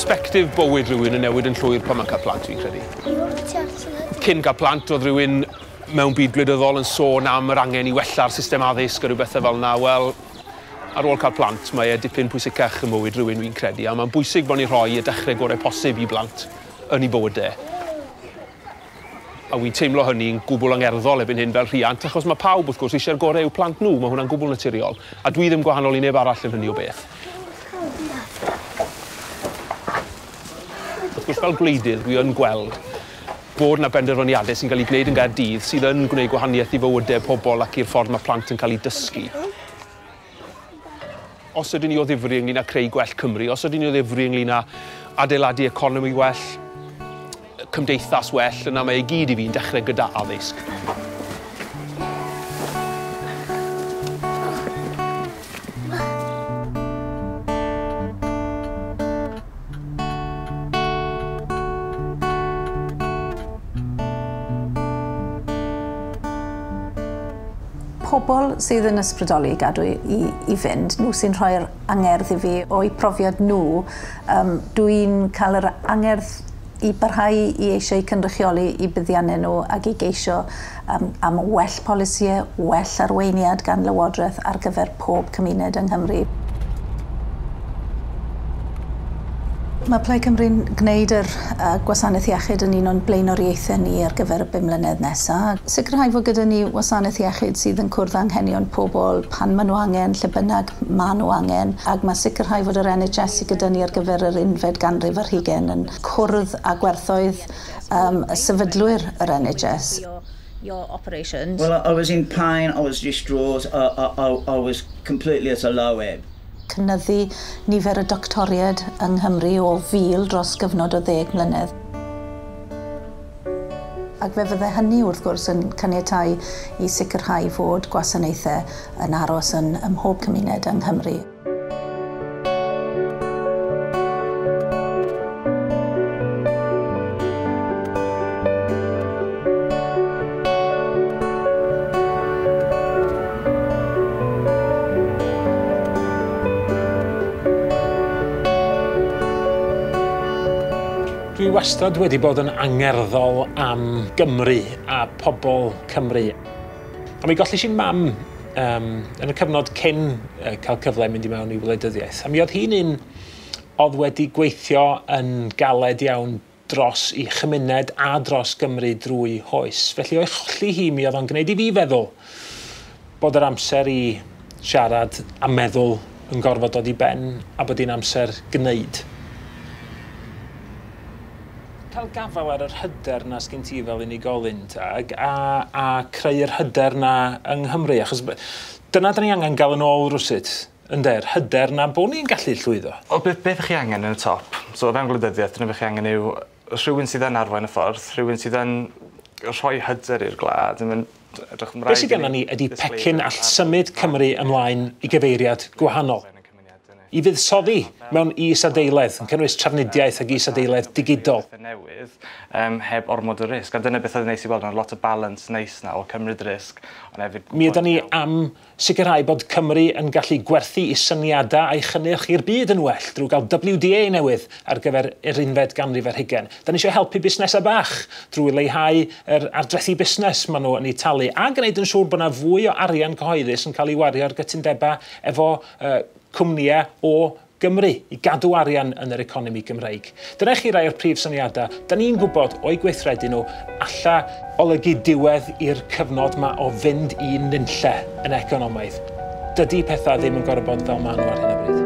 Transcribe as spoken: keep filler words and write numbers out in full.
persbectif bywyd rhywun yn newid yn llwyr pan mae'n cael plant, fi'n credu. Cyn cael plant, oedd rhywun mewn byd gwleidyddol yn sôn am yr angen i wella'r system addysg a rhywbeth fel yna. Wel, ar ôl cael plant, mae e dipyn pwysicach yn mywyd rhywun, fi'n credu, a mae'n bwysig bod ni'n rhoi y dechrau gorau posib i blant yn ei bywydau. A wy'n teimlo hynny'n gwbl angerddol ebyn hyn fel rhiant, achos mae pawb, wrth gwrs, eisiau'r gorau i'w plant nhw, mae hwnna'n gwbl naturiol. A dwi ddim gwahanol i neb arall yn hynny o beth. Wrth gwrs, fel gwleidydd, dwi yn gweld bod yna benderfyniadau sy'n cael ei gwneud yn Gaerdydd sydd yn gwneud gwahaniaeth i fywydau pobl ac i'r ffordd mae plant yn cael ei dysgu. Os ydyn ni o ddifri ynglyn â creu gwell Cymru, os ydyn ni o ddifri ynglyn â adeiladu economi well, cymdeithas well, yna mae i gyd i fi'n dechrau gyda addysg. Pobl sydd yn ysbrydoli i gadw i, i fynd, nhw sy'n rhoi'r angerdd i fi o'i profiad nhw, um, dwi'n cael yr angerdd i barhau i eisiau cynrychioli i buddiannau nhw ac i geisio um, am well polisïau, well arweiniad gan Lywodraeth ar gyfer pob cymuned yng Nghymru. Mae Plaid Cymru'n gwneud yr uh, gwasanaeth iechyd yn un o'n blaenoriaethau ni ar gyfer y bum mlynedd nesaf. Sicrhau fod gyda ni wasanaeth iechyd sydd yn cwrdd anghenion pobl pan maen nhw angen, lle bynnag maen nhw angen, ac mae sicrhau fod yr N H S sydd gyda ni ar gyfer yr unfed ganrif ar hugain yn cwrdd â gwerthoedd um, y sefydlwyr yr N H S. Your operations? Well, I was in pain, I was distraught, I, I, I was completely at a low ebb. Cynyddu nifer y doctoried yng Nghymru o fil dros gyfnod o ddeg mlynedd. Ac fe fydde hynny wrth gwrs yn caniatáu i sicrhau fod gwasanaethau yn aros yn ym mhob cymuned yng Nghymru. Dwi wastad wedi bod yn angerddol am Gymru a pobl Cymru. A mi gollis i'n mam um, yn y cyfnod cyn uh, cael cyfle mynd i mewn i wleidyddiaeth. A mi oedd hi'n un oedd wedi gweithio yn galed iawn dros i chymuned a dros Gymru drwy hoes. Felly o'i cholli hi, mi oedd o'n gwneud i fi feddwl bod yr amser i siarad a meddwl yn gorfod dod i ben a bod hi'n amser gwneud. Cael gafel ar yr hyder na sgyn ti fel unigolyn tag a, a creu'r hyder na yng Nghymru. Achos dyna da ni angen gael yn ôl rwsyd, ynder, hyder na bod ni'n gallu llwyddo. O, beth, beth ych chi angen yn y top? So, o fewn gwleidyddiaeth, dyna beth chi angen yw rhywun sydd yn arwain y ffordd, rhywun sydd yn rhoi hyder i'r gwlad. Beth sydd gennym ni ydy pecyn all symud Cymru ymlaen i gyfeiriad gwahanol. I fuddsoddi mewn is-adeiledd, yn cynnwys trafnidiaeth ac is-adeiledd digidol. Newydd, um, heb ormod o risg. A dyna beth oedd neis i weld, yna lot o balans neis na o cymryd risg. Mi yda ni am sicrhau bod Cymru yn gallu gwerthu i syniadau a'i chynnyrch i'r byd yn well drwy gael W D A newydd ar gyfer yr unfed ganrif ar hugain. Da ni eisiau helpu busnesau bach drwy leihau yr ardrethu busnes maen nhw yn ei talu a gwneud yn siŵr bod yna fwy o arian cyhoeddus yn cael ei wario ar gytundebau efo uh, cwmnïau o Gymru i gadw arian yn yr economi Gymreig. Dyna chi rai o'r prif syniadau. Da ni'n gwybod o'i gweithredu nhw alla olygu diwedd i'r cyfnod yma o fynd i nunlle yn economaidd. Dydy pethau ddim yn gorfod bod fel maen nhw ar hyn o bryd.